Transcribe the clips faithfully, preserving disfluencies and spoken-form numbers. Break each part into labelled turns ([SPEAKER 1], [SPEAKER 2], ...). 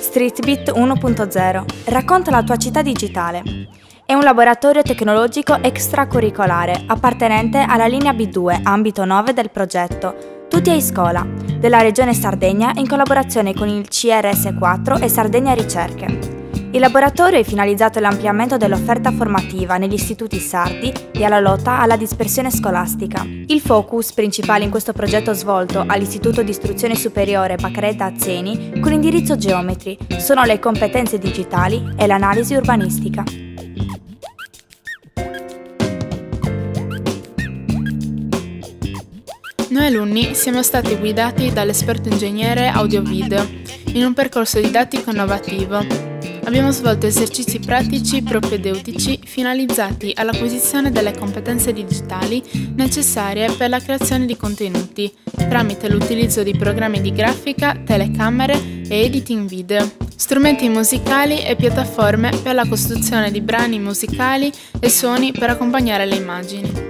[SPEAKER 1] Streetbeat uno punto zero. Racconta la tua città digitale. È un laboratorio tecnologico extracurricolare appartenente alla linea B due, ambito nove del progetto Tutti a Scuola, della Regione Sardegna in collaborazione con il C R S quattro e Sardegna Ricerche. Il laboratorio è finalizzato all'ampliamento dell'offerta formativa negli istituti sardi e alla lotta alla dispersione scolastica. Il focus principale in questo progetto svolto all'Istituto di Istruzione Superiore Baccaretta Azzeni, con indirizzo Geometri, sono le competenze digitali e l'analisi urbanistica.
[SPEAKER 2] Noi alunni siamo stati guidati dall'esperto ingegnere audio-video in un percorso didattico innovativo. Abbiamo svolto esercizi pratici propedeutici finalizzati all'acquisizione delle competenze digitali necessarie per la creazione di contenuti, tramite l'utilizzo di programmi di grafica, telecamere e editing video, strumenti musicali e piattaforme per la costruzione di brani musicali e suoni per accompagnare le immagini.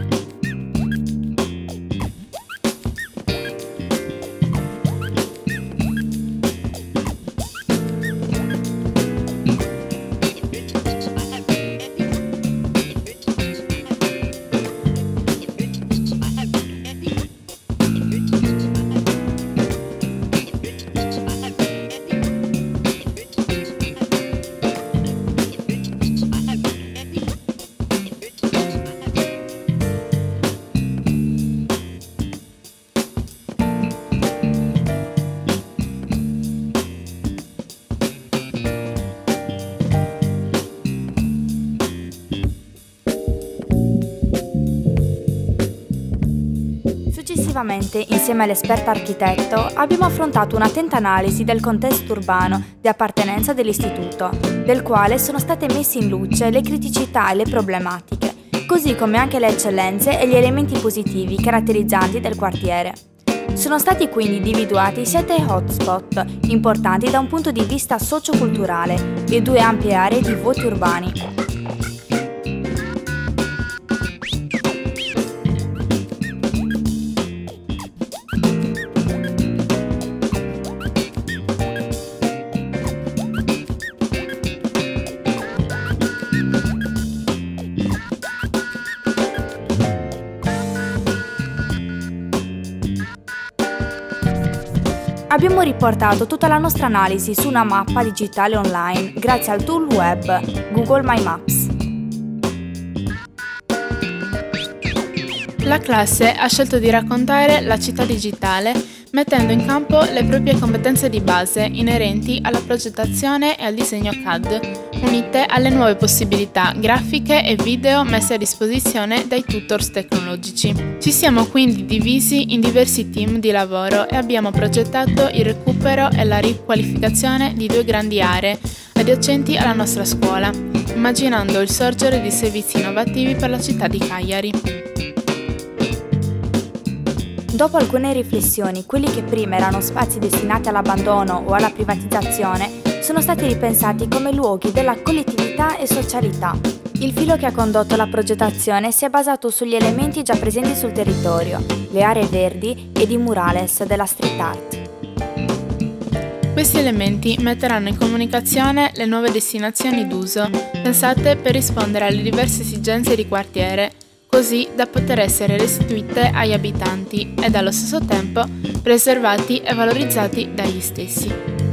[SPEAKER 1] Successivamente, insieme all'esperto architetto, abbiamo affrontato un'attenta analisi del contesto urbano di appartenenza dell'istituto, del quale sono state messe in luce le criticità e le problematiche, così come anche le eccellenze e gli elementi positivi caratterizzanti del quartiere. Sono stati quindi individuati sette hotspot importanti da un punto di vista socioculturale e due ampie aree di vuoti urbani. Abbiamo riportato tutta la nostra analisi su una mappa digitale online grazie al tool web Google My Maps.
[SPEAKER 2] La classe ha scelto di raccontare la città digitale mettendo in campo le proprie competenze di base inerenti alla progettazione e al disegno C A D, unite alle nuove possibilità grafiche e video messe a disposizione dai tutors tecnologici. Ci siamo quindi divisi in diversi team di lavoro e abbiamo progettato il recupero e la riqualificazione di due grandi aree adiacenti alla nostra scuola, immaginando il sorgere di servizi innovativi per la città di Cagliari.
[SPEAKER 1] Dopo alcune riflessioni, quelli che prima erano spazi destinati all'abbandono o alla privatizzazione sono stati ripensati come luoghi della collettività e socialità. Il filo che ha condotto la progettazione si è basato sugli elementi già presenti sul territorio, le aree verdi ed i murales della street art.
[SPEAKER 2] Questi elementi metteranno in comunicazione le nuove destinazioni d'uso, pensate per rispondere alle diverse esigenze di quartiere, così da poter essere restituite agli abitanti e allo stesso tempo preservati e valorizzati dagli stessi.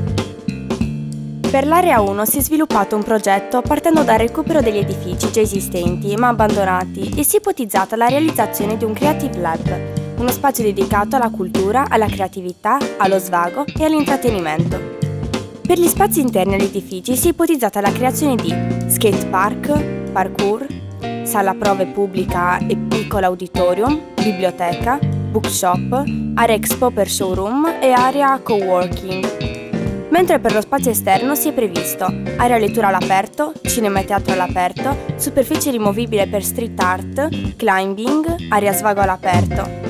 [SPEAKER 1] Per l'Area uno si è sviluppato un progetto partendo dal recupero degli edifici già esistenti ma abbandonati e si è ipotizzata la realizzazione di un Creative Lab, uno spazio dedicato alla cultura, alla creatività, allo svago e all'intrattenimento. Per gli spazi interni agli edifici si è ipotizzata la creazione di skate park, parkour, sala prove pubblica e piccolo auditorium, biblioteca, bookshop, area expo per showroom e area coworking. Mentre per lo spazio esterno si è previsto area lettura all'aperto, cinema e teatro all'aperto, superficie rimovibile per street art, climbing, area svago all'aperto.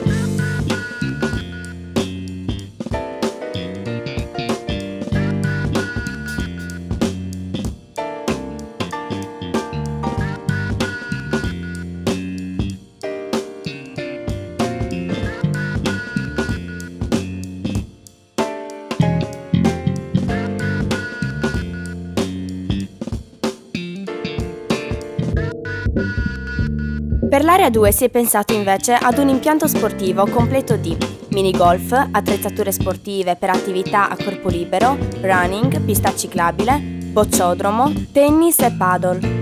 [SPEAKER 1] Per l'area due si è pensato invece ad un impianto sportivo completo di minigolf, attrezzature sportive per attività a corpo libero, running, pista ciclabile, bocciodromo, tennis e paddle.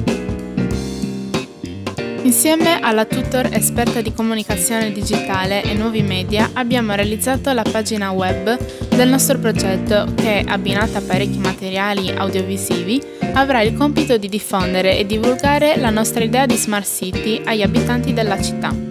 [SPEAKER 2] Insieme alla tutor esperta di comunicazione digitale e nuovi media abbiamo realizzato la pagina web del nostro progetto che, abbinata a parecchi materiali audiovisivi, avrà il compito di diffondere e divulgare la nostra idea di Smart City agli abitanti della città.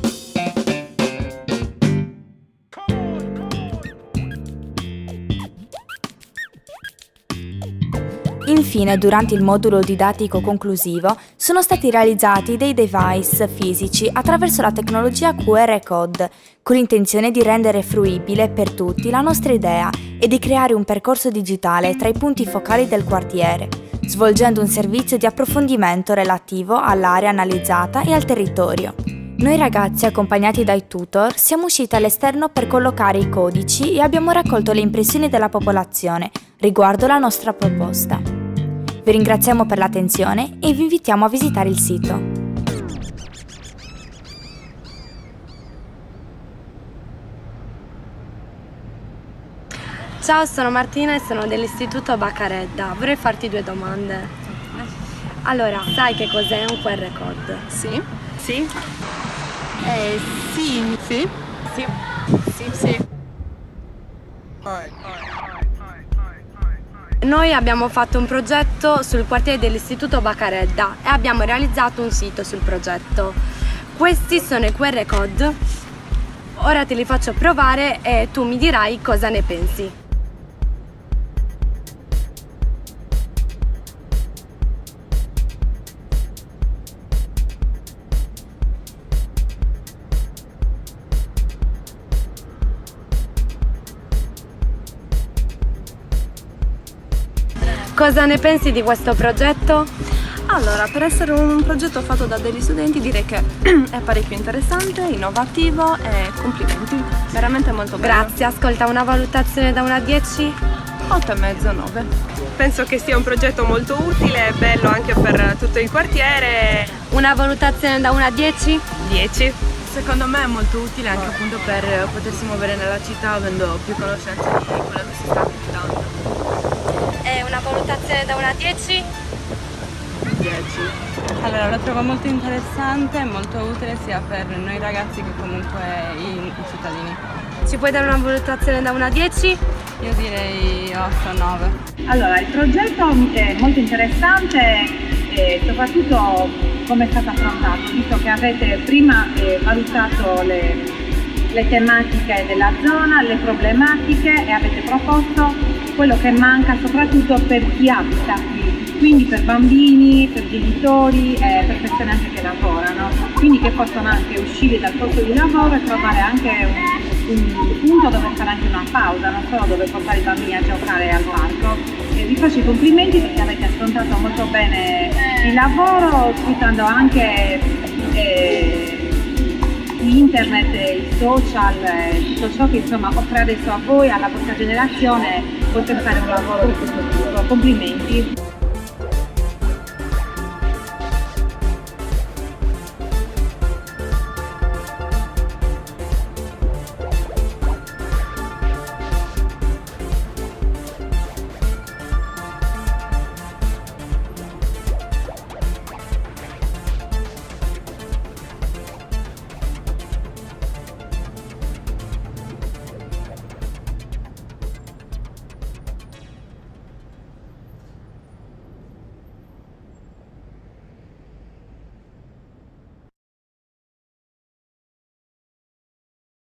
[SPEAKER 1] Infine, durante il modulo didattico conclusivo, sono stati realizzati dei device fisici attraverso la tecnologia Q R Code, con l'intenzione di rendere fruibile per tutti la nostra idea e di creare un percorso digitale tra i punti focali del quartiere, svolgendo un servizio di approfondimento relativo all'area analizzata e al territorio. Noi ragazzi, accompagnati dai tutor, siamo usciti all'esterno per collocare i codici e abbiamo raccolto le impressioni della popolazione riguardo la nostra proposta. Vi ringraziamo per l'attenzione e vi invitiamo a visitare il sito.
[SPEAKER 3] Ciao, sono Martina e sono dell'Istituto Baccaredda. Vorrei farti due domande. Allora, sai che cos'è un Q R Code?
[SPEAKER 4] Sì. Sì.
[SPEAKER 3] Eh, sì.
[SPEAKER 4] Sì.
[SPEAKER 3] Sì.
[SPEAKER 4] Sì. Sì.
[SPEAKER 3] Noi abbiamo fatto un progetto sul quartiere dell'Istituto Baccaredda e abbiamo realizzato un sito sul progetto. Questi sono i Q R Code. Ora te li faccio provare e tu mi dirai cosa ne pensi. Cosa ne pensi di questo progetto?
[SPEAKER 4] Allora, per essere un progetto fatto da degli studenti direi che è parecchio interessante, innovativo e complimenti, veramente molto bello.
[SPEAKER 3] Grazie, ascolta, una valutazione da uno a dieci?
[SPEAKER 4] otto e mezzo, nove.
[SPEAKER 5] Penso che sia un progetto molto utile e bello anche per tutto il quartiere.
[SPEAKER 3] Una valutazione da uno a dieci?
[SPEAKER 5] dieci.
[SPEAKER 6] Secondo me è molto utile anche appunto per potersi muovere nella città avendo più conoscenza di quello che si sta affrontando.
[SPEAKER 3] E una valutazione da uno a dieci?
[SPEAKER 6] dieci.
[SPEAKER 7] Allora, lo trovo molto interessante e molto utile sia per noi ragazzi che comunque i, i cittadini.
[SPEAKER 3] Ci puoi dare una valutazione da uno a dieci?
[SPEAKER 7] Io direi otto nove.
[SPEAKER 8] Allora, il progetto è molto interessante e soprattutto come è stato affrontato, visto che avete prima eh, valutato le, le tematiche della zona, le problematiche e avete proposto quello che manca soprattutto per chi abita qui, quindi per bambini, per genitori e per persone anche che lavorano, quindi che possono anche uscire dal posto di lavoro e trovare anche un, un punto dove fare anche una pausa, non solo dove portare i bambini a giocare al parco. E vi faccio i complimenti perché avete affrontato molto bene il lavoro, sfruttando anche eh, internet, i social, eh, tutto ciò che insomma offre adesso a voi, alla vostra generazione, potete fare un lavoro di questo tipo. Complimenti!